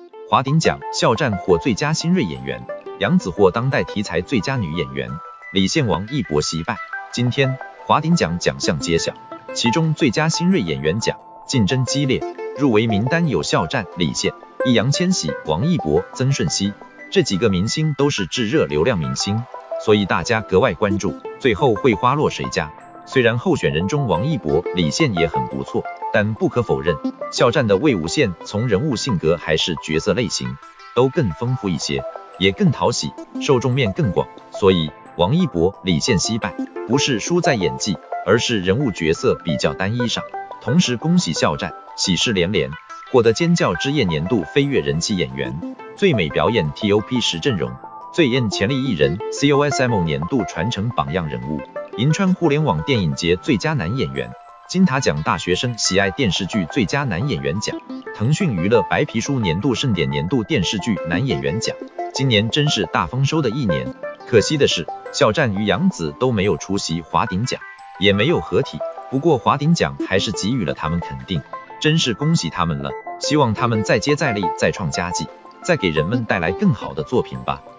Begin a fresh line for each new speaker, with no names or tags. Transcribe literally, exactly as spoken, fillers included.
华鼎奖肖战获最佳新锐演员，杨紫获当代题材最佳女演员，李现王一博惜败。今天华鼎奖奖项揭晓，其中最佳新锐演员奖竞争激烈，入围名单有肖战、李现、易烊千玺、王一博、曾舜晞，这几个明星都是炙热流量明星，所以大家格外关注最后会花落谁家。虽然候选人中王一博、李现也很不错，但不可否认，肖战的魏无羡从人物性格还是角色类型都更丰富一些，也更讨喜，受众面更广，所以王一博、李现惜败，不是输在演技，而是人物角色比较单一上。同时恭喜肖战，喜事连连，获得尖叫之夜年度飞跃人气演员、最美表演 T O P 十阵容、最艳潜力艺人 C O S M 年度传承榜样人物，银川互联网电影节最佳男演员，金塔奖大学生喜爱电视剧最佳男演员奖，腾讯娱乐白皮书年度盛典年度电视剧男演员奖。今年真是大丰收的一年，可惜的是肖战与杨紫都没有出席华鼎奖，也没有合体，不过华鼎奖还是给予了他们肯定，真是恭喜他们了，希望他们再接再厉，再创佳绩，再给人们带来更好的作品吧。